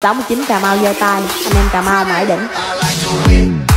69 Cà Mau giơ tay, anh em Cà Mau mãi đỉnh.